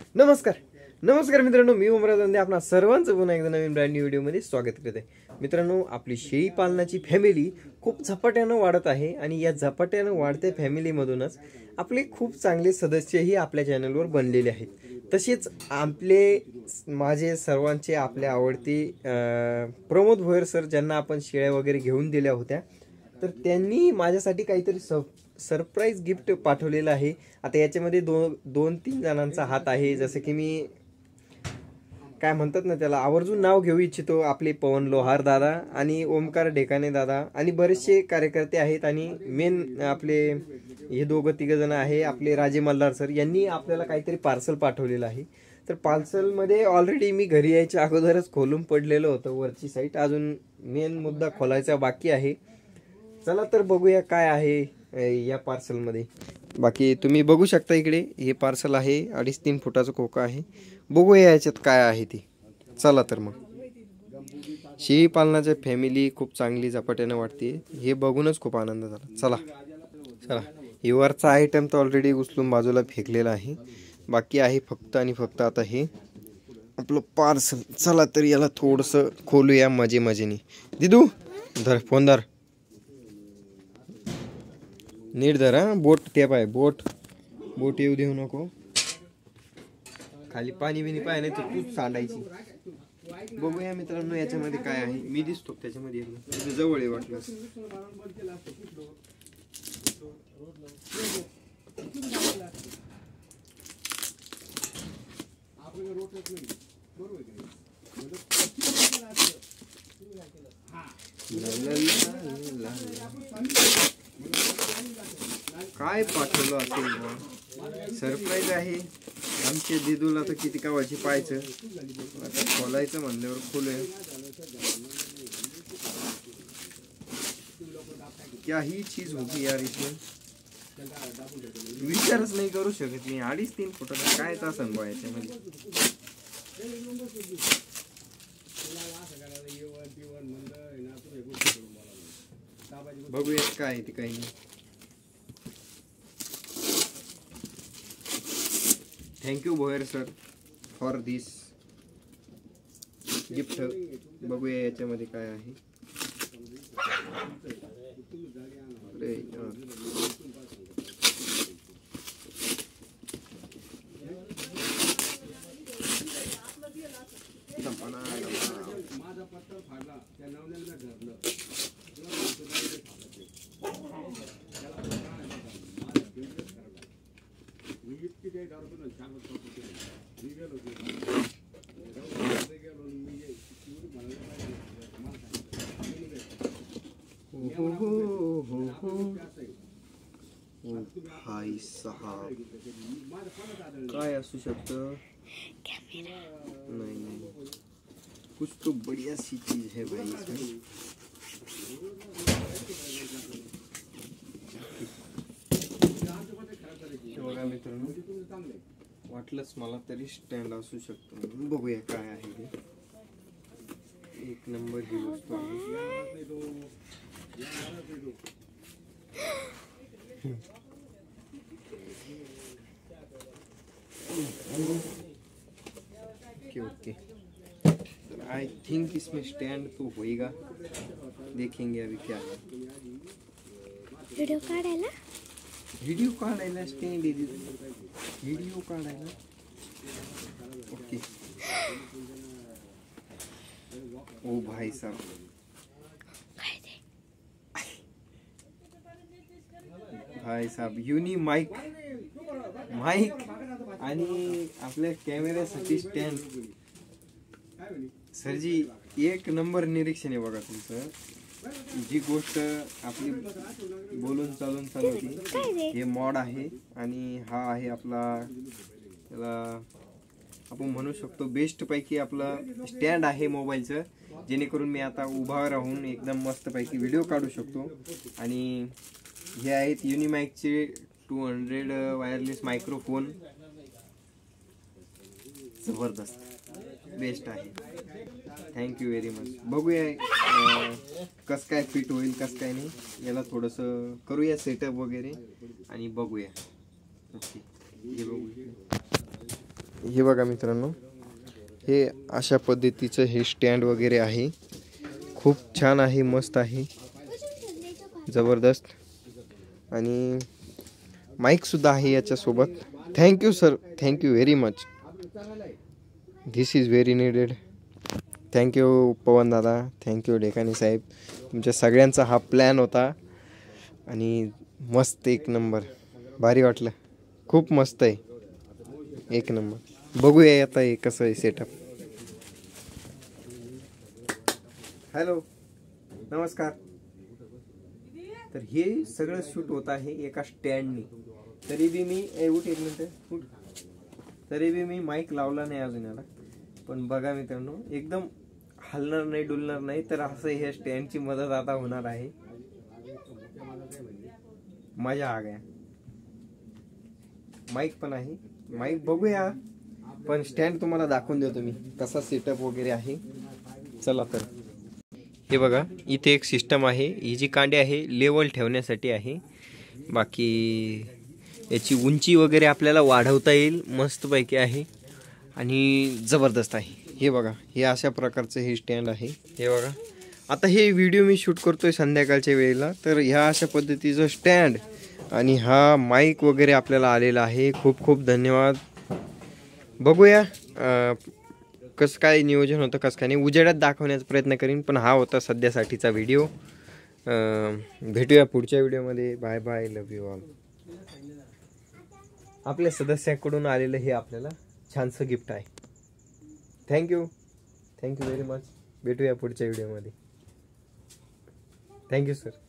नमस्कार नमस्कार मित्रांनो, मी उमराज दांडे आपणा सर्वांचं पुन्हा एकदा नवीन ब्रँड न्यू व्हिडिओमध्ये स्वागत करत आहे. मित्रांनो, आपली शेळी पालनाची फॅमिली खूप झपाट्यानं वाढत आहे आणि या झपाट्यानं वाढत्या फॅमिलीमधूनच आपले खूप चांगले सदस्यही आपल्या चॅनलवर बनलेले आहेत. तसेच माझे सर्वांचे आपले आवडते प्रमोद भोयर सर, ज्यांना आपण शेळ्या वगैरे घेऊन दिल्या होत्या, तर त्यांनी माझ्यासाठी काहीतरी सरप्राईज गिफ्ट पाठवलेलं आहे. आता याच्यामध्ये दोन तीन जणांचा हात आहे. जसं की मी काय म्हणतात ना, त्याला आवर्जून नाव घेऊ इच्छितो. आपले पवन लोहार दादा आणि ओमकार ढेकाणे दादा आणि बरेचसे कार्यकर्ते आहेत. आणि मेन आपले हे दोघं तिघ जण आहे आपले राजे मल्हार सर, यांनी आपल्याला काहीतरी पार्सल पाठवलेलं आहे. तर पार्सलमध्ये ऑलरेडी मी घरी यायच्या अगोदरच खोलून पडलेलं होतं वरची साईड. अजून मेन मुद्दा खोलायचा बाकी आहे. चला तर बघूया काय आहे या पार्सलमध्ये. बाकी तुम्ही बघू शकता, इकडे हे पार्सल आहे. 2.5-3 फुटाचं खोका आहे. बघूया याच्यात काय आहे ते. चला तर मग. शेळी पालनाच्या फॅमिली खूप चांगली झपाट्यानं वाटते, हे बघूनच खूप आनंद झाला. चला चला, हे वरचा आयटम तर ऑलरेडी उचलून बाजूला फेकलेला आहे. बाकी आहे फक्त आणि फक्त आता हे आपलं पार्सल. चला तर याला थोडंसं खोलूया मजेने. दिदू धर, फोन धर, नीट धर. हा, बोट टेप आहे. बोट येऊ देऊ नको. खाली पाणी बिनी पाय नाही तर तूच सांडायची. बघूया मित्रांनो याच्यामध्ये काय आहे. मी दिसतो त्याच्यामध्ये, जवळ आहे वाटलं. काय पाठवलं असेल, सरप्राईज आहे. आमच्या दिदूला तर किती कावाची पाहायचं. आता खोलायचं म्हणल्यावर खोलूया. क्या ही चीज होती यार, इसमें विचारच नाही करू शकत मी. 2.5-3 फुटाचा काय ता सांगू याच्यामध्ये. बघूया काय आहे ते. काही नाही. Thank you Bhoyar sir for this gift. बघूया याच्यामध्ये काय आहे. भाई साहब, काय असू शकतं. नहीं, कुछ तो बढ़िया सी चीज है भाई इसमें. बघा मित्रांनो, वाटलंच मला तरी स्टँड असू शकतो. बघूया काय आहे ते. एक नंबर ही वस्तू आहे. ओके, आई थिंक इसमें स्टैंड तो होएगा. देखेंगे अभी क्या है. वीडियो काढायला स्टँड आहे. वीडियो काढायला. ओके. ओ भाई साहब, युनी माईक आणि आपल्या कॅमेऱ्यासाठी स्टँड. सरजी एक नंबर निरीक्षण आहे बघा तुमचं. जी गोष्ट आपली बोलून चालून होती, हे मॉड आहे. आणि हा आहे आपला, त्याला आपण म्हणू शकतो बेस्ट पैकी आपला स्टँड आहे मोबाईलचं, जेणेकरून मी आता उभा राहून एकदम मस्त पैकी व्हिडिओ काढू शकतो. आणि हे आहेत युनिमाइकचे 200 वायरलेस मायक्रोफोन. जबरदस्त, बेस्ट आहे. Thank you very much. बघूया कस काय फिट होईल, कस काय नाही. याला थोडंसं करूया सेटअप वगैरे आणि बघूया. ओके, हे बघूया. हे बघा मित्रांनो, हे अशा पद्धतीचं हे स्टँड वगैरे आहे. खूप छान आहे, मस्त आहे, जबरदस्त. आणि माईक सुद्धा आहे याच्यासोबत. Thank you sir, thank you very much. This is very needed. Thank you Pavan दादा, थँक्यू ढेकानी साहेब. तुमच्या सगळ्यांचा हा प्लॅन होता आणि मस्त, एक नंबर, भारी वाटलं. खूप मस्त आहे, एक नंबर. बघूया आता हे कसं आहे सेटअप. हॅलो, नमस्कार. तर हे सगळं शूट होत आहे एका स्टँडनी. तरी बी मी उठ एक मिनिट उठ. तरी बी मी माईक लावला नाही अजून याला. पण बघा मित्रांनो, एकदम हलणार नाही, डुलणार नाही. तर असं ह्या स्टँडची मदत आता होणार आहे. मजा आ गया. माईक पण आहे, माईक बघूया. पण स्टँड तुम्हाला दाखवून देतो मी कसा सेटअप वगैरे आहे. चला तर. हे बघा, इथे एक सिस्टम आहे. ही जी कांडी आहे लेवल ठेवण्यासाठी आहे. बाकी याची उंची वगैरे आपल्याला वाढवता येईल. मस्तपैकी आहे आणि जबरदस्त आहे. हे बघा, हे अशा प्रकारचं हे स्टँड आहे. हे बघा, आता हे व्हिडिओ मी शूट करतोय संध्याकाळच्या वेळेला. तर ह्या अशा पद्धतीचं स्टँड आणि हा माईक वगैरे आपल्याला आलेला आहे. खूप खूप धन्यवाद. बघूया कसं काय नियोजन होतं, कसं काय नाही. उजेडात दाखवण्याचा प्रयत्न करीन. पण हा होता सध्यासाठीचा व्हिडिओ. भेटूया पुढच्या व्हिडिओमध्ये. Bye bye, love you all. आपल्या सदस्याकडून आलेलं हे आपल्याला छानसं गिफ्ट आहे. Thank you, thank you very much. भेटूया पुढच्या व्हिडिओमध्ये. Thank you sir.